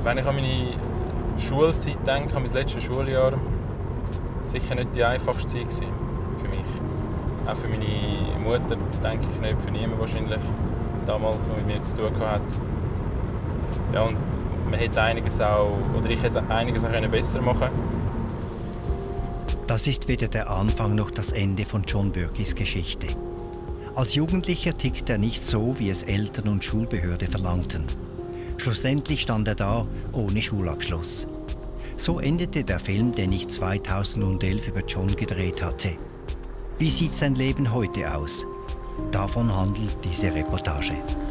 Wenn ich an meine Schulzeit denke, an mein letztes Schuljahr, sicher nicht die einfachste Zeit gewesen für mich. Auch für meine Mutter, denke ich nicht, für niemanden wahrscheinlich, damals, der mit mir zu tun hatte. Ja, und man hätte einiges auch, oder ich hätte einiges auch besser machen können. Das ist weder der Anfang noch das Ende von John Burkeys Geschichte. Als Jugendlicher tickte er nicht so, wie es Eltern und Schulbehörde verlangten. Schlussendlich stand er da, ohne Schulabschluss. So endete der Film, den ich 2011 über John gedreht hatte. Wie sieht sein Leben heute aus? Davon handelt diese Reportage.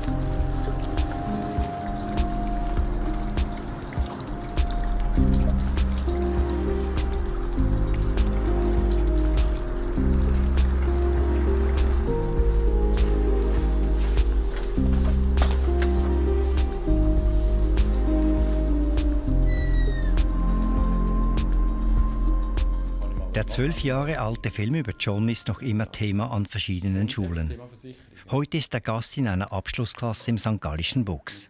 Der 12 Jahre alte Film über John ist noch immer Thema an verschiedenen Schulen. Heute ist er Gast in einer Abschlussklasse im St. Gallischen Buchs.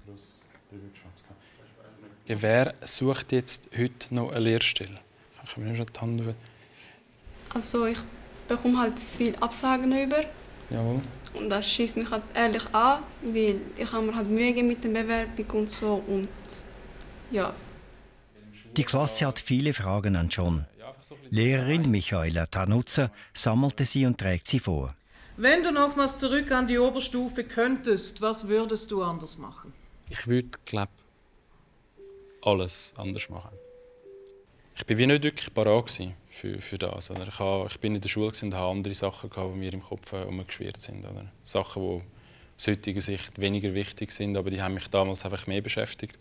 Wer sucht jetzt heute noch eine Lehrstelle? Ich mir schon die Hand über. Also ich bekomme halt viele Absagen über. Jawohl. Und das schießt mich halt ehrlich an, weil ich habe mir halt Mühe gegeben mit der Bewerbung und so. Und ja. Die Klasse hat viele Fragen an John. Lehrerin Michaela Tarnutzer sammelte sie und trägt sie vor. Wenn du nochmals zurück an die Oberstufe könntest, was würdest du anders machen? Ich würde, glaube alles anders machen. Ich war wie nicht wirklich parat für das. Oder? Ich bin in der Schule und hatte andere Sachen, die mir im Kopf herumgeschwirrt sind. Oder? Sachen, die aus heutiger Sicht weniger wichtig sind, aber die haben mich damals einfach mehr beschäftigt.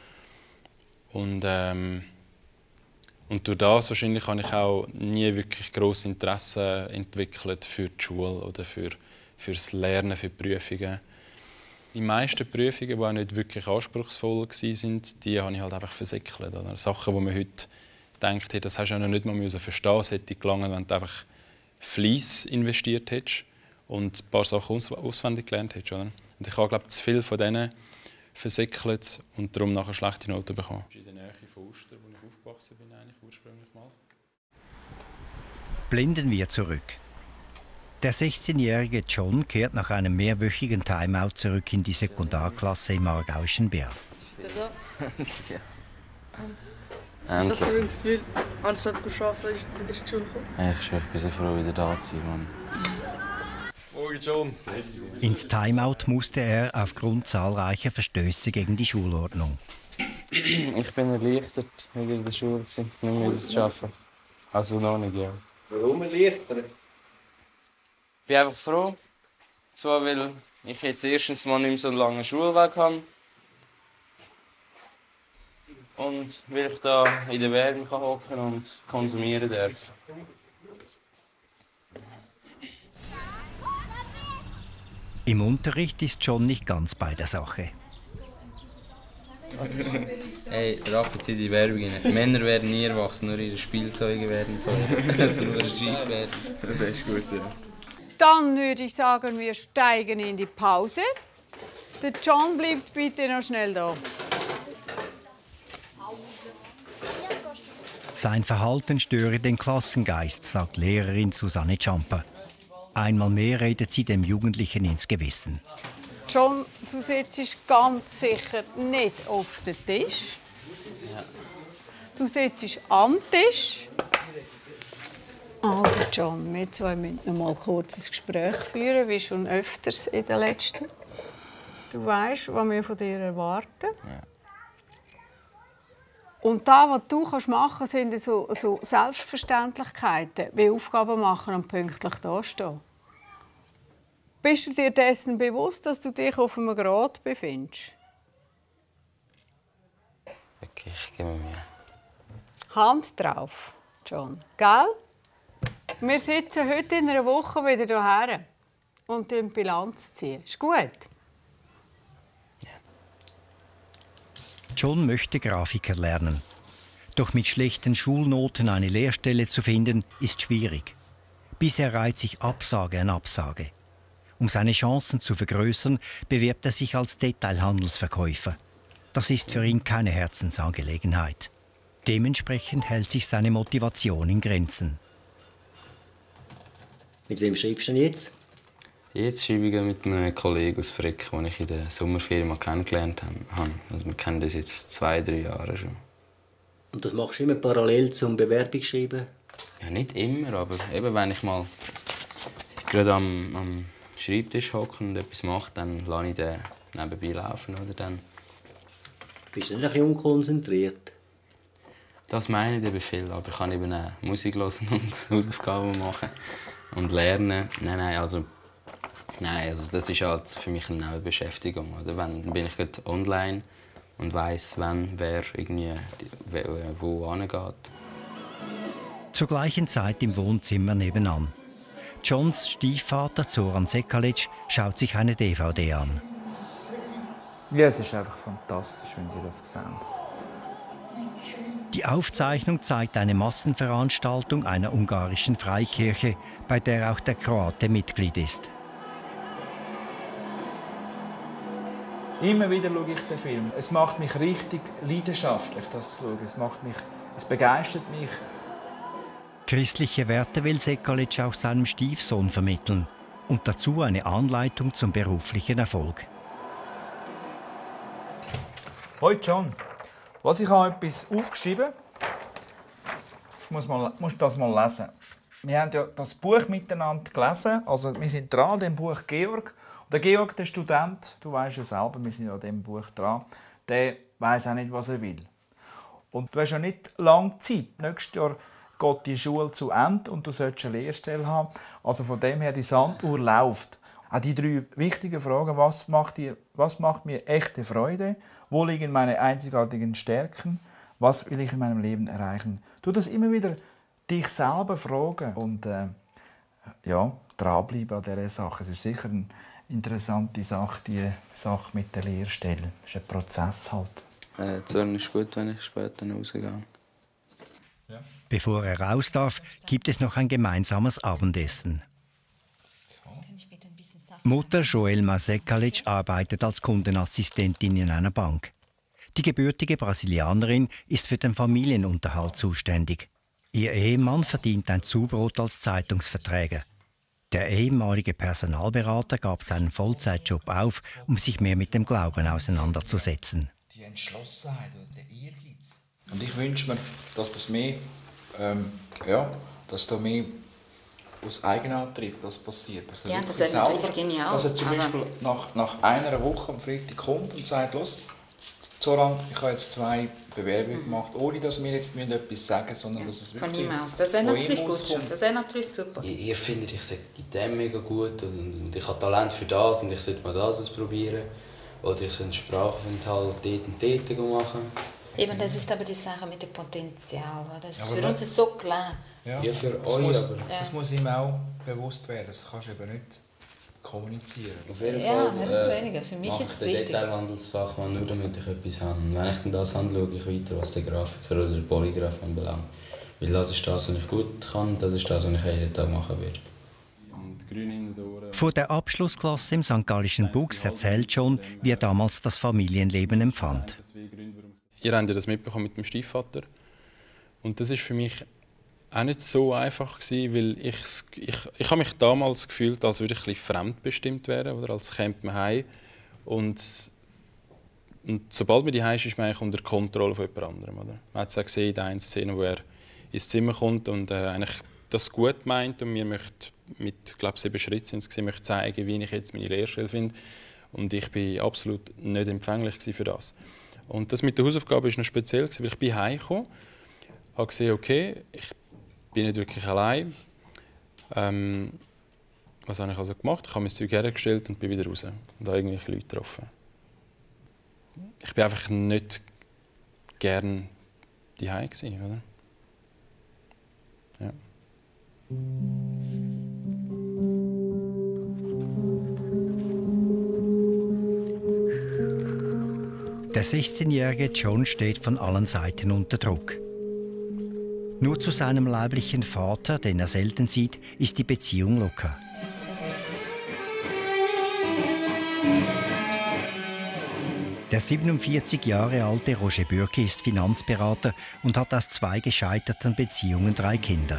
Und durch das wahrscheinlich habe ich auch nie wirklich grosses Interesse entwickelt für die Schule oder fürs Lernen, für die Prüfungen. Die meisten Prüfungen, die auch nicht wirklich anspruchsvoll waren, die habe ich halt einfach versäckelt. Oder? Sachen, die man heute denkt, hey, das hast du ja noch nicht mal verstehen, es hätte gelangen, wenn du einfach Fleiss investiert hättest und ein paar Sachen auswendig gelernt hättest. Oder? Und ich habe, glaube ich, zu viel von denen versäckelt und darum nachher schlechte Noten bekommen. In der Nähe von Uster, wo ich aufgewachsen bin, eigentlich ursprünglich mal. Blenden wir zurück. Der 16-jährige John kehrt nach einem mehrwöchigen Timeout zurück in die Sekundarklasse im aargauischen Bern. Ja. Was ist das für ein Gefühl, anstatt zu arbeiten, wieder in die Schule kommen? Ich bin so froh, wieder da zu sein, Mann. Ins Timeout musste er aufgrund zahlreicher Verstöße gegen die Schulordnung. Ich bin erleichtert, wieder in der Schule zu sein, nicht mehr zu arbeiten. Also noch nicht, ja. Warum erleichtert? Ich bin einfach froh. Zwar, weil ich jetzt erstens mal nicht mehr so einen langen Schulweg habe. Und weil ich da in der Wärme hocken und konsumieren darf. Im Unterricht ist John nicht ganz bei der Sache. Hey, raffen Sie die Werbung rein. Männer werden nie erwachsen, nur ihre Spielzeuge werden teuer. Also nur Ski werden. Das ist gut, ja. Dann würde ich sagen, wir steigen in die Pause. Der John bleibt bitte noch schnell da. Sein Verhalten störe den Klassengeist, sagt Lehrerin Susanne Champer. Einmal mehr redet sie dem Jugendlichen ins Gewissen. John, du sitzt ganz sicher nicht auf den Tisch. Ja. Du sitzt am Tisch. Also John, wir zwei müssen noch mal kurz ein Gespräch führen, wie schon öfters in den letzten. Du weißt, was wir von dir erwarten. Ja. Und das, was du machen kannst, sind so Selbstverständlichkeiten, wie Aufgaben machen und pünktlich dastehen. Bist du dir dessen bewusst, dass du dich auf einem Grat befindest? Okay, ich gebe mir Mühe. Hand drauf, John. Gell? Wir sitzen heute in einer Woche wieder hierher und ziehen Bilanz. Ist gut? Ja. John möchte Grafiker lernen. Doch mit schlechten Schulnoten eine Lehrstelle zu finden, ist schwierig. Bisher reiht sich Absage an Absage. Um seine Chancen zu vergrößern, bewirbt er sich als Detailhandelsverkäufer. das ist für ihn keine Herzensangelegenheit. Dementsprechend hält sich seine Motivation in Grenzen. Mit wem schreibst du denn jetzt? Jetzt schreibe ich mit einem Kollegen aus Frick, den ich in der Sommerferien mal kennengelernt habe. Also wir kennen das jetzt 2-3 Jahre schon. Und das machst du immer parallel zum Bewerbungsschreiben? Ja, nicht immer, aber eben, wenn ich mal gerade am Schreibtisch hocke und etwas mache, dann lasse ich den nebenbei laufen. Oder dann. Bist du nicht ein bisschen unkonzentriert? Das meine ich eben viel, aber ich kann eben auch Musik hören und Hausaufgaben machen und lernen. Nein, also das ist halt für mich eine Nebenbeschäftigung. Oder? Dann bin ich gerade online und weiss, wann wer irgendwie wo hingeht. Zur gleichen Zeit im Wohnzimmer nebenan. Johns Stiefvater Zoran Sekalic schaut sich eine DVD an. Ja, es ist einfach fantastisch, wenn Sie das sehen. Die Aufzeichnung zeigt eine Massenveranstaltung einer ungarischen Freikirche, bei der auch der Kroate Mitglied ist. Immer wieder schaue ich den Film. Es macht mich richtig leidenschaftlich, das zu schauen. Es begeistert mich. Christliche Werte will Sekalic auch seinem Stiefsohn vermitteln und dazu eine Anleitung zum beruflichen Erfolg. Hoi John, ich habe etwas aufgeschrieben. Du musst das mal lesen. Wir haben ja das Buch miteinander gelesen. Also wir sind dran an dem Buch Georg. Und der Georg, der Student, du weißt ja selber, wir sind ja an dem Buch dran, der weiß auch nicht, was er will. Und du hast ja nicht lange Zeit. Nächstes Jahr geht die Schule zu Ende und du solltest eine Lehrstelle haben. Also von dem her, die Sanduhr läuft. Auch die 3 wichtigen Fragen: Was macht mir echte Freude? Wo liegen meine einzigartigen Stärken? Was will ich in meinem Leben erreichen? Du das immer wieder dich selber fragen und dranbleiben an dieser Sache. Es ist sicher eine interessante Sache, die Sache mit der Lehrstelle. Es ist ein Prozess halt. Zorn ist gut, wenn ich später rausgehe. Ja. Bevor er raus darf, gibt es noch ein gemeinsames Abendessen. Mutter Joelma Sekalic arbeitet als Kundenassistentin in einer Bank. Die gebürtige Brasilianerin ist für den Familienunterhalt zuständig. Ihr Ehemann verdient ein Zubrot als Zeitungsverträger. Der ehemalige Personalberater gab seinen Vollzeitjob auf, um sich mehr mit dem Glauben auseinanderzusetzen. Die Entschlossenheit und der Ehrgeiz. Und ich wünsche mir, dass das mehr, dass da mehr aus Eigenantrieb das passiert. Dass ja, das ist natürlich genial. Dass er zum Beispiel nach einer Woche am Freitag kommt und sagt, los, Zoran, ich habe jetzt 2 Bewerbungen gemacht, ohne dass wir jetzt etwas sagen, sondern dass es wirklich von ihm aus. Das ist natürlich gut schon. Das ist natürlich super. Ihr findet, ich sage in dem mega gut und ich habe Talent für das und ich sollte mal das ausprobieren. Oder ich soll einen Sprachaufenthalt dort und dort machen. Eben, das ist aber die Sache mit dem Potenzial. Das ist für uns ist so klar. Ja, für euch. Das muss ihm auch bewusst werden. Das kannst du eben nicht kommunizieren. Auf jeden Fall weniger. Für mich ist es wichtig. Ich mache den Detailhandelsfachmann nur, damit ich etwas habe. Und wenn ich dann das habe, schaue ich weiter, was der Grafiker oder der Polygraph anbelangt. Weil das ist das, was ich gut kann, das ist das, was ich jeden Tag machen werde. Vor der Abschlussklasse im St. Gallischen Bux erzählt John, wie er damals das Familienleben empfand. Ihr habt ja das mitbekommen mit dem Stiefvater. Und das war für mich auch nicht so einfach gewesen, weil ich habe mich damals gefühlt, als würde ich ein bisschen fremdbestimmt werden, oder als käme man heim. Und sobald man die heim ist man eigentlich unter Kontrolle von jemand anderem. Oder? Man hat es auch gesehen in der einen Szene, wo er ins Zimmer kommt und eigentlich das gut meint und mir möchte mit, glaube 7 Schritten sind es gesehen, möchte zeigen, wie ich jetzt meine Lehrstelle finde. Und ich war absolut nicht empfänglich für das. Und das mit der Hausaufgabe war noch speziell, weil ich bin heimgekommen, habe gesehen, okay, ich bin nicht wirklich allein. Was habe ich also gemacht? Ich habe mein Zeug hergestellt und bin wieder raus und habe irgendwelche Leute getroffen. Ich bin einfach nicht gern daheim gewesen, oder? Ja. Der 16-jährige John steht von allen Seiten unter Druck. Nur zu seinem leiblichen Vater, den er selten sieht, ist die Beziehung locker. Der 47 Jahre alte Roger Bürki ist Finanzberater und hat aus 2 gescheiterten Beziehungen 3 Kinder.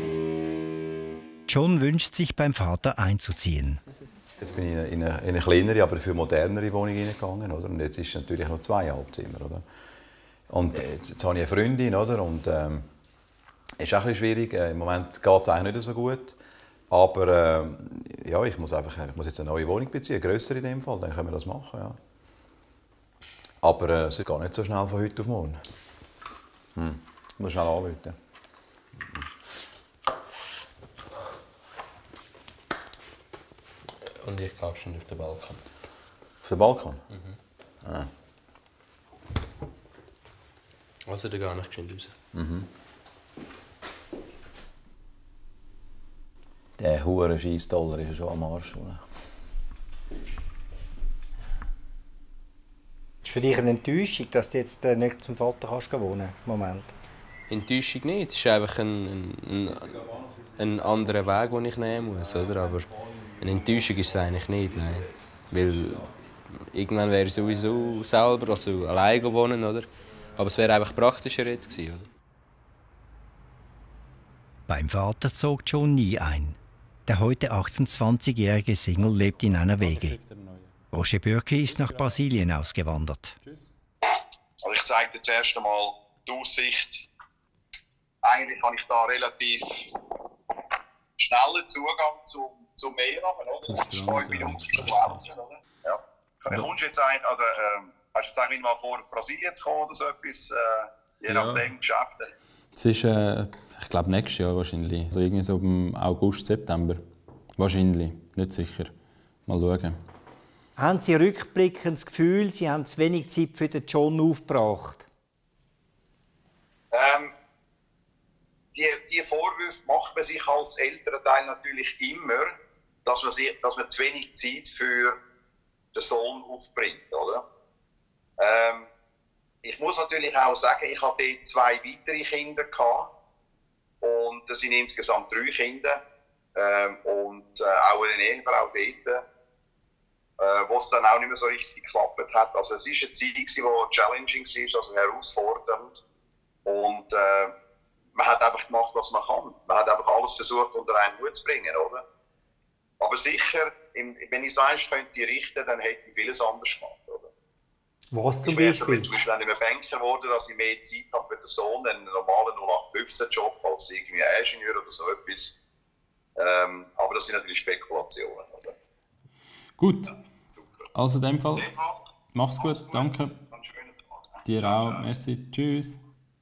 John wünscht sich, beim Vater einzuziehen. Jetzt bin ich in eine kleinere, aber für modernere Wohnung hineingegangen. Oder? Und jetzt ist es natürlich noch 2,5 Zimmer. Oder? Und jetzt habe ich eine Freundin. Oder? Und ist auch ein bisschen schwierig. Im Moment geht es eigentlich nicht so gut. Aber ja, ich muss jetzt eine neue Wohnung beziehen, grösser in dem Fall. Dann können wir das machen. Ja. Aber es geht nicht so schnell von heute auf morgen. Ich muss schnell anrufen. Und ich gehe schon auf den Balkon. Auf den Balkon? Ah. Also, da gehe ich geschwind raus. Der hure Scheissdollar ist ja schon am Arsch. Oder? Ist für dich eine Enttäuschung, dass du jetzt nicht zum Vater kannst wohnen im Moment? Enttäuschung nicht. Es ist einfach ein anderer Weg, den ich nehmen muss. Oder? Aber eine Enttäuschung ist es eigentlich nicht. Nein. Weil irgendwann wäre ich sowieso selber, also alleine wohnen. Oder? Aber es wäre einfach praktischer jetzt gewesen. Oder? Beim Vater zog John nie ein. Der heute 28-jährige Single lebt in einer WG. Roger Bürki ist nach Brasilien ausgewandert. Also ich zeige dir zuerst einmal die Aussicht. Eigentlich habe ich da relativ schnellen Zugang zum Meer. Das ist 5 Minuten zum Laufen. Ja. Kommst du jetzt hast du jetzt eigentlich mal vor, auf Brasilien zu kommen oder so etwas? Je nachdem Geschäfte. Es ist, ich glaube, nächstes Jahr wahrscheinlich. Also irgendwie so im August, September. Wahrscheinlich, nicht sicher. Mal schauen. Haben Sie rückblickend das Gefühl, Sie haben zu wenig Zeit für den John aufgebracht? Die Vorwürfe macht man sich als Elternteil natürlich immer, dass man zu wenig Zeit für den Sohn aufbringt, oder? Ich muss natürlich auch sagen, ich hatte dort 2 weitere Kinder gehabt, und das sind insgesamt 3 Kinder und auch eine Ehefrau dort, wo es dann auch nicht mehr so richtig geklappt hat. Also es war eine Zeit, die challenging war, also herausfordernd, und man hat einfach gemacht, was man kann. Man hat einfach alles versucht, unter einen Hut zu bringen, oder? Aber sicher, wenn ich es eins könnte richten, dann hätte ich vieles anders gemacht, oder? Was zum Beispiel? Ich Beispiel? bin zum Beispiel nicht mehr Banker geworden, dass ich mehr Zeit habe für den Sohn, einen normalen 0815-Job als irgendwie ein Ingenieur oder so etwas. Aber das sind natürlich Spekulationen, oder? Gut. Also in dem Fall, mach's gut, danke. Dir auch, merci, tschüss.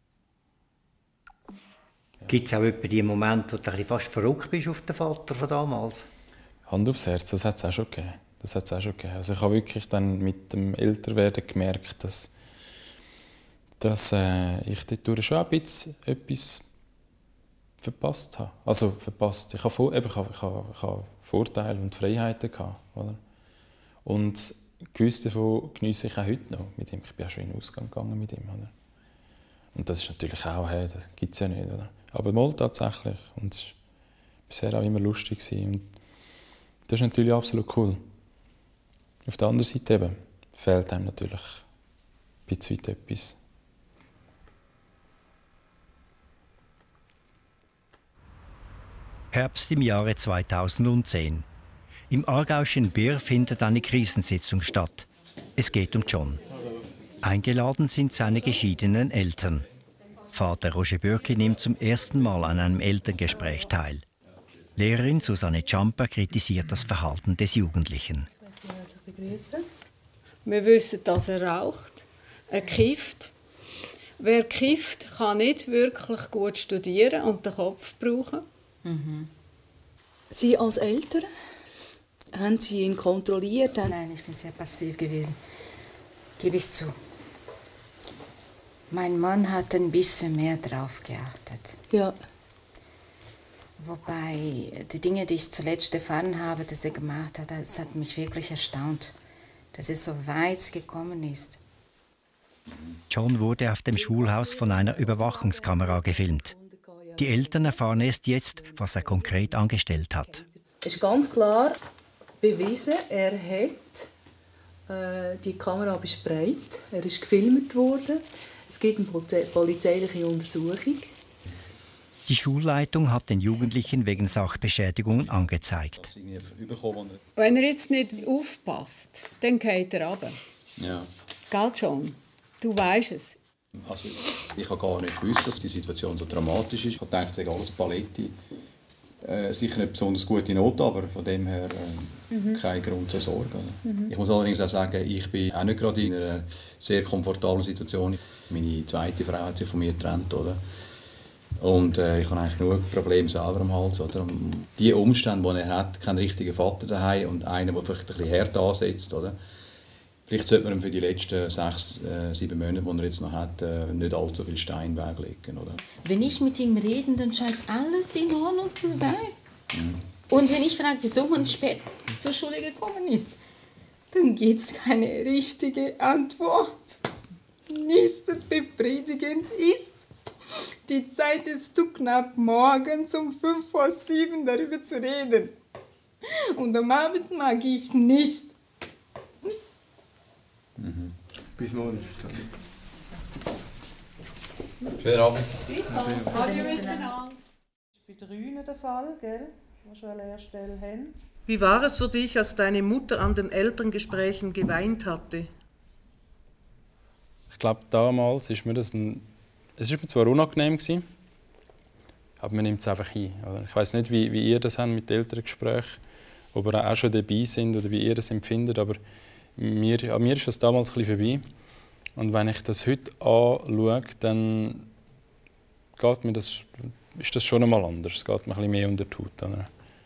Gibt es auch etwa die Momente, wo du fast verrückt bist auf den Vater von damals? Hand aufs Herz, das hat es auch schon gegeben. Also ich habe wirklich dann mit dem Älterwerden gemerkt, dass ich dort schon ein bisschen etwas verpasst habe. Also verpasst. Ich habe Vorteile und Freiheiten gehabt, oder? Und gewisse davon geniesse ich auch heute noch mit ihm. Ich bin auch schon in den Ausgang gegangen mit ihm, oder? Und das ist natürlich auch, das gibt es ja nicht, oder? Aber mal tatsächlich. Und es war bisher auch immer lustig gewesen. Und das ist natürlich absolut cool. Auf der anderen Seite eben fehlt einem natürlich ein bisschen etwas. Herbst im Jahre 2010. Im aargauischen Bier findet eine Krisensitzung statt. Es geht um John. Eingeladen sind seine geschiedenen Eltern. Vater Roger Bürki nimmt zum ersten Mal an einem Elterngespräch teil. Lehrerin Susanne Ciampa kritisiert das Verhalten des Jugendlichen. Wir wissen, dass er raucht, er kifft. Wer kifft, kann nicht wirklich gut studieren und den Kopf brauchen. Sie als Eltern, haben Sie ihn kontrolliert? Nein, ich bin sehr passiv gewesen, gebe ich zu. Mein Mann hat ein bisschen mehr drauf geachtet. Ja. Wobei die Dinge, die ich zuletzt erfahren habe, dass er gemacht hat, das hat mich wirklich erstaunt, dass er so weit gekommen ist. John wurde auf dem Schulhaus von einer Überwachungskamera gefilmt. Die Eltern erfahren erst jetzt, was er konkret angestellt hat. Es ist ganz klar bewiesen, er hat Die Kamera ist breit, er ist gefilmt worden. Es gibt eine polizeiliche Untersuchung. Die Schulleitung hat den Jugendlichen wegen Sachbeschädigungen angezeigt. Wenn er jetzt nicht aufpasst, dann geht er runter. Ja. Gell, John? Du weisst es. Also, ich habe gar nicht gewusst, dass die Situation so dramatisch ist. Ich dachte, es sei alles Paletti. Sicher nicht besonders gute Note, aber von dem her kein Grund zur Sorge. Ich muss allerdings auch sagen, ich bin auch nicht gerade in einer sehr komfortablen Situation. Meine zweite Frau hat sich von mir getrennt. Oder? Und ich habe eigentlich genug Probleme selber am Hals. Oder? Und die Umstände, die er hat, keinen richtigen Vater daheim und einen, der vielleicht ein bisschen härter ansetzt. Oder? Vielleicht sollte man ihm für die letzten 6-7 Monate, die er jetzt noch hat, nicht allzu viel Stein weglegen. Oder? Wenn ich mit ihm rede, dann scheint alles in Ordnung zu sein. Und wenn ich frage, wieso man spät zur Schule gekommen ist, dann gibt es keine richtige Antwort. Nichts, das befriedigend ist. Die Zeit ist zu knapp, morgens um 6:55 darüber zu reden. Und am Abend mag ich nicht. Bis morgen. Schönen Abend. Hallo miteinander. Das ist bei Drünen der Fall, gell? Wo schon eine Lehrstelle haben. Wie war es für dich, als deine Mutter an den Elterngesprächen geweint hatte? Ich glaube, damals ist mir das es ist mir zwar unangenehm gewesen, aber man nimmt es einfach hin. Oder? Ich weiß nicht, wie ihr das habt mit Elterngesprächen, ob ihr auch schon dabei sind oder wie ihr das empfindet, aber an mir ist das damals ein bisschen vorbei. Und wenn ich das heute anschaue, dann ist das schon einmal anders. Es geht mir ein bisschen mehr unter die Haut. Oder?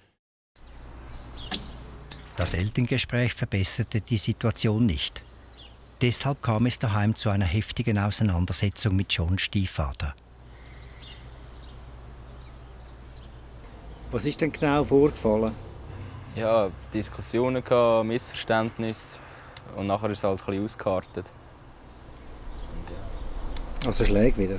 Das Elterngespräch verbesserte die Situation nicht. Deshalb kam es daheim zu einer heftigen Auseinandersetzung mit Johns Stiefvater. Was ist denn genau vorgefallen? Ja, Diskussionen, Missverständnisse und nachher ist es halt ein bisschen ausgeartet. Also Schläge wieder?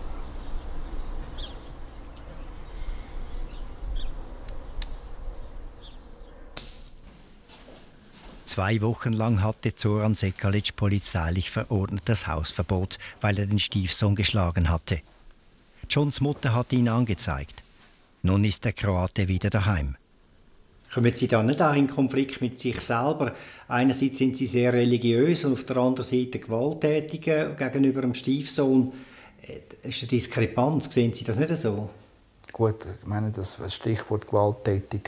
Zwei Wochen lang hatte Zoran Sekalic polizeilich verordnetes Hausverbot, weil er den Stiefsohn geschlagen hatte. Johns Mutter hatte ihn angezeigt. Nun ist der Kroate wieder daheim. Kommen Sie da nicht auch in Konflikt mit sich selber? Einerseits sind Sie sehr religiös und auf der anderen Seite gewalttätig gegenüber dem Stiefsohn. Das ist eine Diskrepanz. Sehen Sie das nicht so? Gut, ich meine, das Stichwort gewalttätig.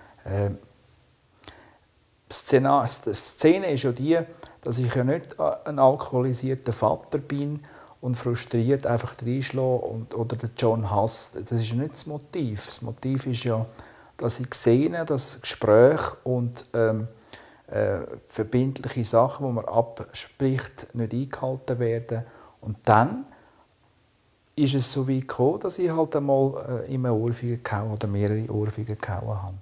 Die Szene ist ja die, dass ich ja nicht ein alkoholisierter Vater bin und frustriert einfach reinschlagen oder den John hasst. Das ist ja nicht das Motiv. Das Motiv ist ja, dass ich sehe, dass Gespräche und verbindliche Sachen, die man abspricht, nicht eingehalten werden. Und dann ist es so weit gekommen, dass ich halt einmal in eine Ohrfeige gehauen oder mehrere Ohrfeigen gehauen habe.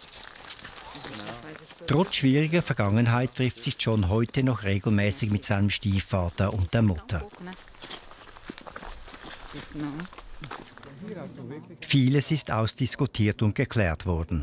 Trotz schwieriger Vergangenheit trifft sich John heute noch regelmäßig mit seinem Stiefvater und der Mutter. Vieles ist ausdiskutiert und geklärt worden.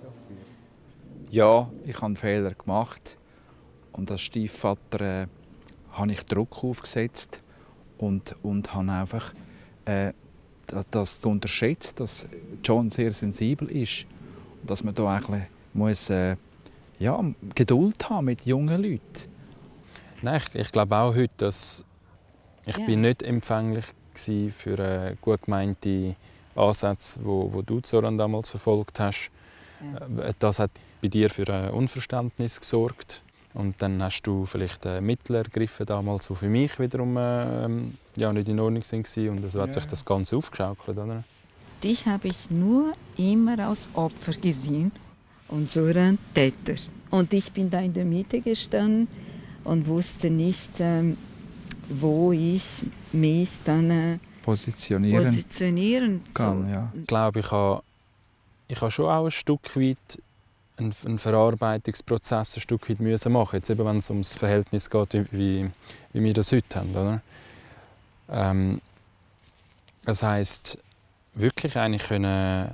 Ja, ich habe einen Fehler gemacht und als Stiefvater habe ich Druck aufgesetzt und habe einfach das unterschätzt, dass John sehr sensibel ist und dass man da eigentlich muss Geduld haben mit jungen Leuten. Nein, ich glaube auch heute, dass ich bin nicht empfänglich war für gut gemeinte Ansätze, wo du, Zoran, damals verfolgt hast. Ja. Das hat bei dir für ein Unverständnis gesorgt. Und dann hast du vielleicht Mittel ergriffen, damals, die für mich wiederum nicht in Ordnung waren. Und so hat sich das Ganze aufgeschaukelt. Oder? Dich habe ich nur immer als Opfer gesehen und Zoran Täter. Und ich bin da in der Mitte gestanden und wusste nicht, wo ich mich dann positionieren kann. Ja. Ich glaube, ich habe schon auch ein Stück weit einen Verarbeitungsprozess ein Stück weit müssen machen, jetzt eben, wenn es ums Verhältnis geht, wie wir das heute haben. Oder? Das heisst, wirklich eigentlich können,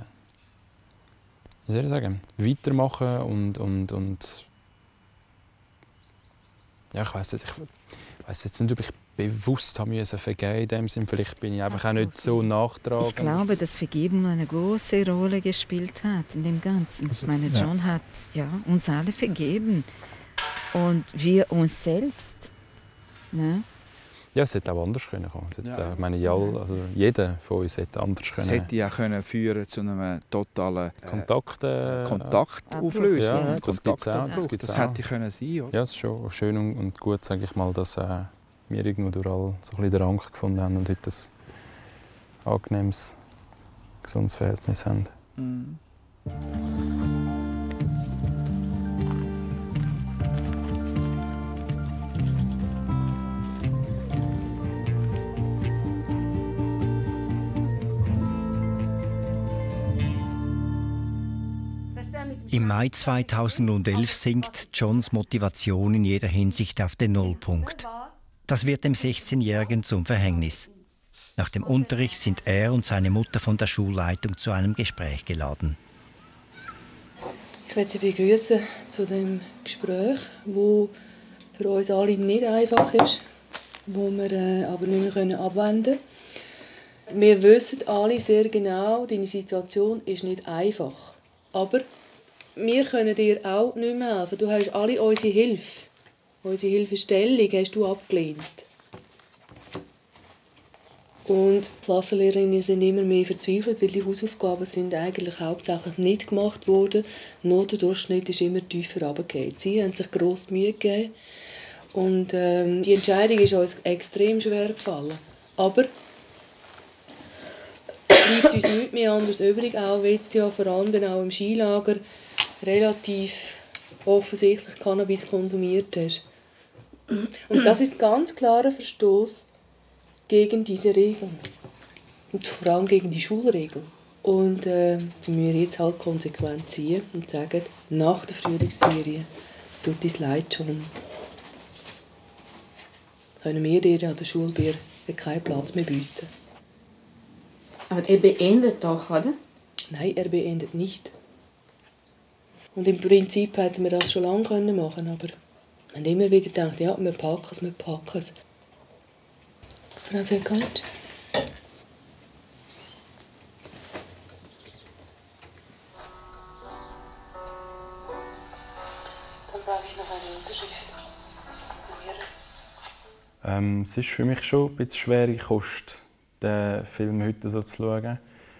wie soll ich sagen, weitermachen und ja, ich weiss jetzt nicht, ob ich bewusst haben müssen vergeben in dem Sinn. Vielleicht bin ich einfach auch nicht so nachtragend. Ich glaube, dass Vergebung eine große Rolle gespielt hat in dem Ganzen. Also, ich meine, John hat uns alle vergeben und wir uns selbst. Ne? Ja, es hätte auch anders können kommen. Ich meine, jeder von uns hätte anders können. Es hätte ja können führen zu einem totalen Kontaktauflösung. Ja, das hätte können sein, oder? Ja, es ist schon schön und gut, sage ich mal, dass wir irgendwo durch all so ein bisschen den Rang gefunden haben und heute ein angenehmes, gesundes Verhältnis haben. Mhm. Im Mai 2011 sinkt Johns Motivation in jeder Hinsicht auf den Nullpunkt. Das wird dem 16-Jährigen zum Verhängnis. Nach dem Unterricht sind er und seine Mutter von der Schulleitung zu einem Gespräch geladen. Ich möchte Sie begrüßen zu dem Gespräch, das für uns alle nicht einfach ist, wo wir aber nicht mehr abwenden können. Wir wissen alle sehr genau, deine Situation ist nicht einfach. Aber wir können dir auch nicht mehr helfen. Du hast alle unsere Hilfe. Unsere Hilfestellung hast du abgelehnt. Und die Klassenlehrerinnen sind immer mehr verzweifelt, weil die Hausaufgaben sind eigentlich hauptsächlich nicht gemacht worden. Der Notendurchschnitt ist immer tiefer runtergefallen. Sie haben sich gross Mühe gegeben. Und die Entscheidung ist uns extrem schwer gefallen. Aber es bleibt uns nichts mehr anderes übrig, auch weil ja vor allem auch im Skilager relativ offensichtlich Cannabis konsumiert hast. Und das ist ganz klarer Verstoß gegen diese Regeln. Und vor allem gegen die Schulregeln. Und das müssen wir jetzt halt konsequent ziehen und sagen, nach der Frühlingsferien tut es leid schon. Können wir dir an der Schulbier keinen Platz mehr bieten. Aber er beendet doch, oder? Nein, er beendet nicht. Und im Prinzip hätten wir das schon lange machen können, aber wir haben immer wieder gedacht, ja, wir packen es, wir packen es. Frau Seckert? Dann brauche ich noch eine Unterschrift. Es ist für mich schon ein bisschen schwere Kost, den Film heute so zu schauen.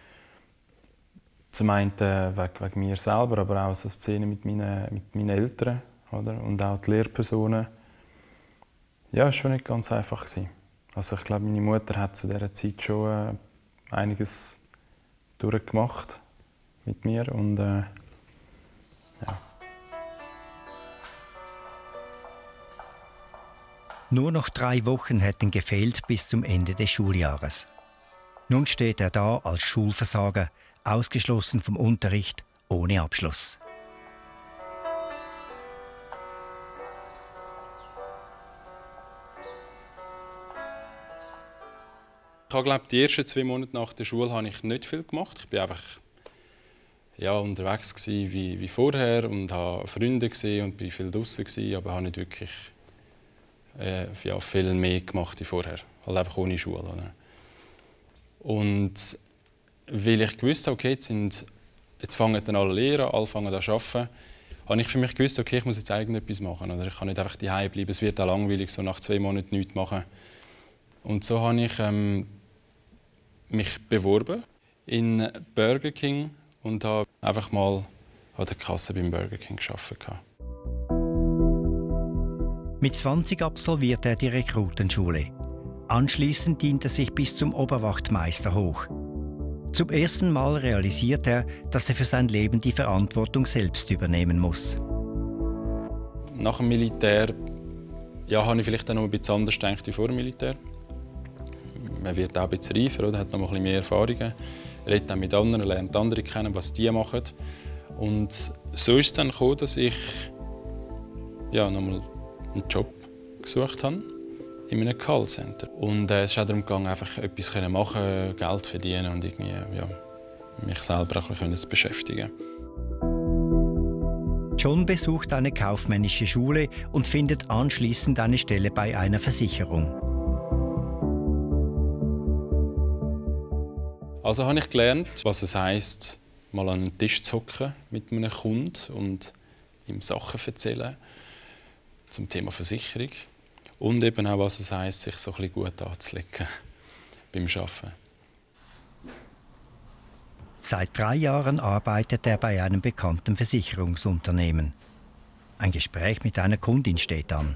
Zum einen wegen mir selber, aber auch so Szenen mit meinen Eltern, oder? Und auch die Lehrpersonen. Ja, es war schon nicht ganz einfach. Also ich glaube, meine Mutter hat zu dieser Zeit schon einiges durchgemacht mit mir. Und, ja. Nur noch 3 Wochen hätten gefehlt bis zum Ende des Schuljahres. Nun steht er da als Schulversager, ausgeschlossen vom Unterricht, ohne Abschluss. Ich glaube, die ersten 2 Monate nach der Schule habe ich nicht viel gemacht. Ich war einfach unterwegs wie vorher und habe Freunde gesehen und war viel draußen, aber habe nicht wirklich viel mehr gemacht wie vorher. Halt einfach ohne Schule. Oder? Und weil ich gewusst habe, okay, jetzt fangen dann alle Lehrer, alle fangen an zu arbeiten, habe ich für mich gewusst, okay, ich muss jetzt irgendetwas machen. Oder ich kann nicht einfach daheim bleiben, es wird auch langweilig, so nach 2 Monaten nichts machen. Und so habe ich mich beworben in Burger King und habe einfach mal an der Kasse beim Burger King gearbeitet. Mit 20 absolviert er die Rekrutenschule. Anschließend dient er sich bis zum Oberwachtmeister hoch. Zum ersten Mal realisiert er, dass er für sein Leben die Verantwortung selbst übernehmen muss. Nach dem Militär habe ich vielleicht auch noch ein bisschen anders gedacht wie vor dem Militär. Man wird auch ein bisschen reifer, oder? Hat noch ein bisschen mehr Erfahrungen, redet auch mit anderen, lernt andere kennen, was die machen. Und so ist es dann gekommen, dass ich nochmal einen Job gesucht habe in einem Callcenter. Und es ist auch darum gegangen, einfach etwas machen, Geld verdienen und irgendwie, mich selber ein bisschen zu beschäftigen. John besucht eine kaufmännische Schule und findet anschließend eine Stelle bei einer Versicherung. Also habe ich gelernt, was es heisst, mal an einen Tisch zu hocken mit einem Kunden und ihm Sachen erzählen zum Thema Versicherung. Und eben auch, was es heisst, sich so ein bisschen gut anzulegen beim Arbeiten. Seit 3 Jahren arbeitet er bei einem bekannten Versicherungsunternehmen. Ein Gespräch mit einer Kundin steht an.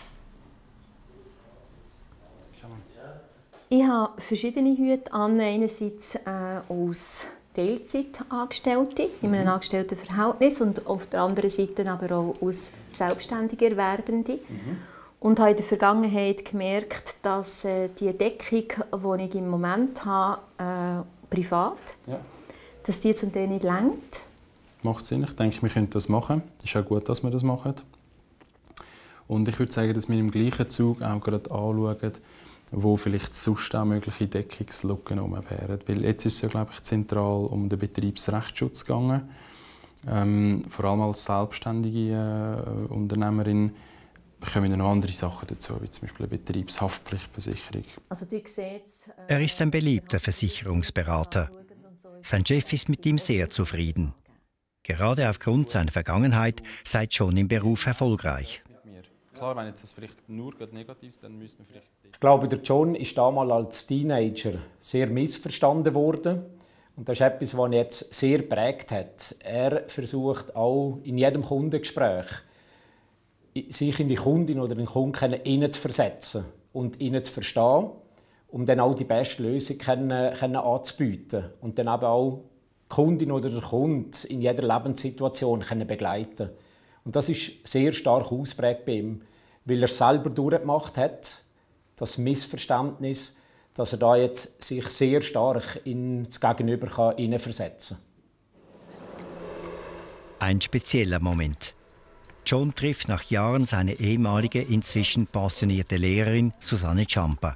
Ich habe verschiedene Hüte an. Einerseits als Teilzeitangestellte in einem Angestelltenverhältnis und auf der anderen Seite aber auch als selbstständige Erwerbende. Und habe in der Vergangenheit gemerkt, dass die Deckung, die ich im Moment habe, privat, dass die zum Teil nicht reicht. Macht Sinn. Ich denke, wir können das machen. Es ist auch gut, dass wir das machen. Und ich würde sagen, dass wir im gleichen Zug auch gerade anschauen, wo vielleicht sonst auch mögliche Deckungslücken wären. Weil jetzt ist es ja, glaube ich, zentral um den Betriebsrechtsschutz gegangen. Vor allem als selbstständige Unternehmerin kommen noch andere Sachen dazu, wie zum Beispiel eine Betriebshaftpflichtversicherung. Also die seht's, Er ist ein beliebter Versicherungsberater. Sein Chef ist mit ihm sehr zufrieden. Gerade aufgrund seiner Vergangenheit sei John im Beruf erfolgreich. Klar, wenn jetzt das vielleicht nur negativ ist, dann müsste man vielleicht... Ich glaube, der John ist damals als Teenager sehr missverstanden worden. Und das ist etwas, was ihn jetzt sehr geprägt hat. Er versucht auch in jedem Kundengespräch, sich in die Kundin oder den Kunden hineinzuversetzen und ihn zu verstehen, um dann auch die beste Lösung anzubieten und dann eben auch die Kundin oder der Kunde in jeder Lebenssituation begleiten. Und das ist sehr stark ausprägt bei ihm, weil er es selber durchgemacht hat, das Missverständnis, dass er da jetzt sich sehr stark ins Gegenüber hineinversetzen kann. Ein spezieller Moment. John trifft nach Jahren seine ehemalige, inzwischen pensionierte Lehrerin Susanne Ciampa.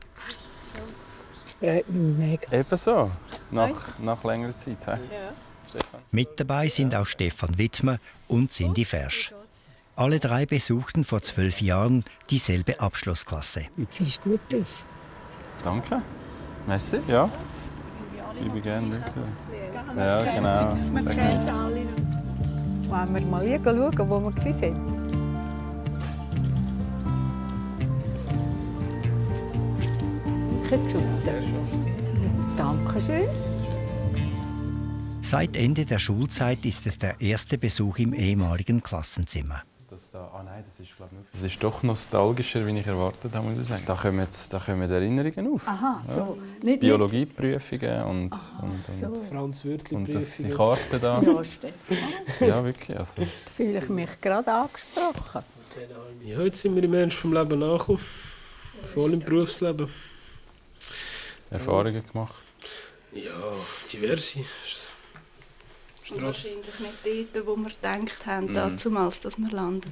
Ebenso, nach längerer Zeit. Ja. Mit dabei sind auch Stefan Wittmer und Cindy Fersch. Alle 3 besuchten vor 12 Jahren dieselbe Abschlussklasse. Siehst gut aus. Danke. Merci, ja. Ich bin gerne dort. Ja, genau. Man kennt alle noch. Wollen wir mal schauen, wo wir waren? Danke schön. Seit Ende der Schulzeit ist es der erste Besuch im ehemaligen Klassenzimmer. Das ist doch nostalgischer, wie ich erwartet habe, muss ich sagen. Da kommen Erinnerungen auf. Aha, so. Ja. Biologieprüfungen und die Karte da. Ja, Stefan. Ja, wirklich. Also. Da fühle ich mich gerade angesprochen. Ja, jetzt sind wir im Ernst vom Leben angekommen. Voll im Berufsleben. Erfahrungen gemacht? Ja, diverse. Und wahrscheinlich nicht dort, wo wir gedacht haben, damals, dass wir landen.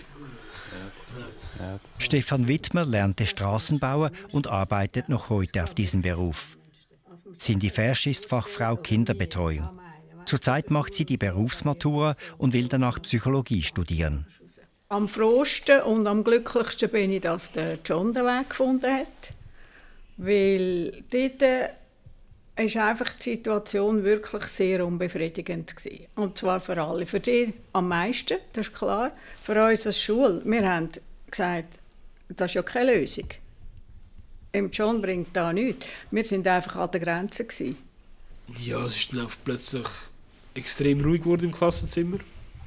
Stefan Wittmer lernte Strassenbauer und arbeitet noch heute auf diesem Beruf. Cindy Fersch ist Fachfrau Kinderbetreuung. Zurzeit macht sie die Berufsmatura und will danach Psychologie studieren. Am frohsten und am glücklichsten bin ich, dass der John den Weg gefunden hat. Weil dort war einfach die Situation wirklich sehr unbefriedigend. Und zwar für alle. Für die am meisten, das ist klar. Für uns als Schule. Wir haben gesagt, das ist ja keine Lösung. Im John bringt da nichts. Wir waren einfach an der Grenze. Ja, es ist dann plötzlich extrem ruhig geworden im Klassenzimmer.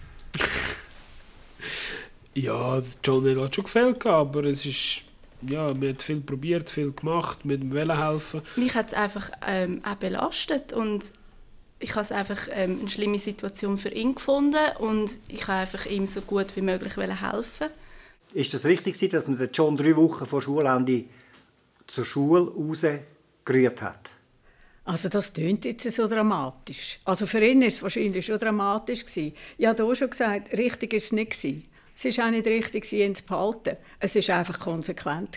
Ja, John hat schon gefällt, aber es ist... Ja, wir haben viel probiert, viel gemacht, mit dem Wollen helfen. Mich hat es einfach auch belastet und ich habe es einfach eine schlimme Situation für ihn gefunden und ich habe einfach ihm so gut wie möglich helfen. Ist das richtig, dass man den John 3 Wochen vor Schulende zur Schule rausgerührt hat? Also das klingt jetzt so dramatisch. Also für ihn war es wahrscheinlich schon dramatisch. Ich habe auch schon gesagt, richtig war es nicht. Es war auch nicht richtig, ihn zu behalten. Es war einfach konsequent.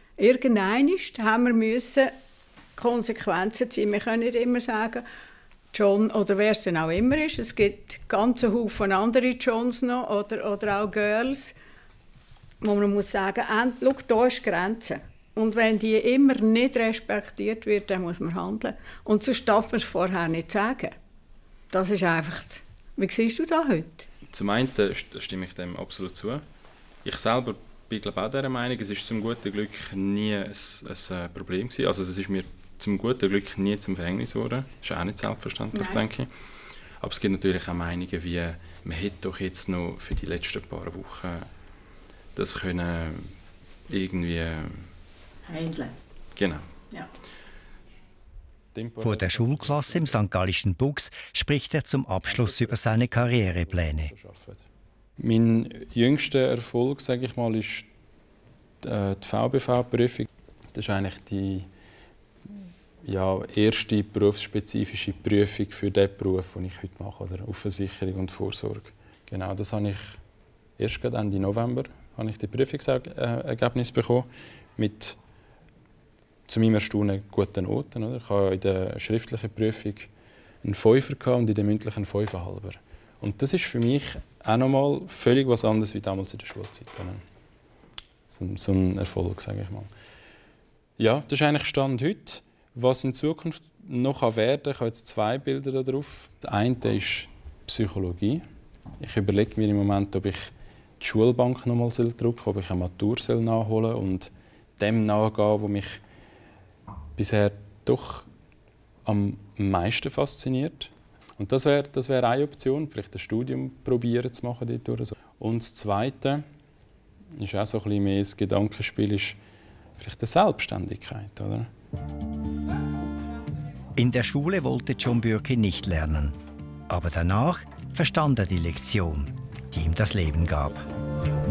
Irgendwann haben wir Konsequenzen ziehen. Wir können nicht immer sagen, John oder wer es denn auch immer ist. Es gibt ganze Haufen andere Johns noch oder auch Girls, wo man muss sagen, schau, da ist die Grenze. Und wenn die immer nicht respektiert wird, dann muss man handeln. Und sonst darf man es vorher nicht sagen. Das ist einfach... Wie siehst du das heute? Zum einen stimme ich dem absolut zu. Ich selber bin glaube auch dieser Meinung, es ist zum guten Glück nie ein Problem gewesen. Also es ist mir zum guten Glück nie zum Verhängnis geworden. Das ist auch nicht selbstverständlich, denke ich. Aber es gibt natürlich auch Meinungen wie, man hätte doch jetzt noch für die letzten paar Wochen das können irgendwie... Handeln. Genau. Ja. Vor der Schulklasse im St. Gallischen Buchs spricht er zum Abschluss über seine Karrierepläne. Mein jüngster Erfolg, sage ich mal, ist die VBV-Prüfung. Das ist eigentlich die erste berufsspezifische Prüfung für den Beruf, den ich heute mache, oder auf Versicherung und Vorsorge. Genau, das habe ich erst Ende November habe ich die Prüfungsergebnis bekommen mit zu meinem Erstaunen guten Noten. Oder? Ich hatte in der schriftlichen Prüfung einen 5er und in der mündlichen einen 5,5. Und das ist für mich auch nochmal völlig was anderes wie damals in der Schulzeit. So ein Erfolg, sage ich mal. Ja, das ist eigentlich Stand heute. Was in Zukunft noch werden kann, ich habe jetzt 2 Bilder darauf. Das eine ist Psychologie. Ich überlege mir im Moment, ob ich die Schulbank nochmal drucken soll, ob ich eine Matur nachholen soll und dem nachgehen, was mich bisher doch am meisten fasziniert. Und das wär eine Option, vielleicht ein Studium probieren zu machen dort oder so. Und das Zweite ist auch so ein bisschen mehr das Gedankenspiel, ist vielleicht eine Selbstständigkeit, oder? In der Schule wollte John Bürki nicht lernen. Aber danach verstand er die Lektion, die ihm das Leben gab.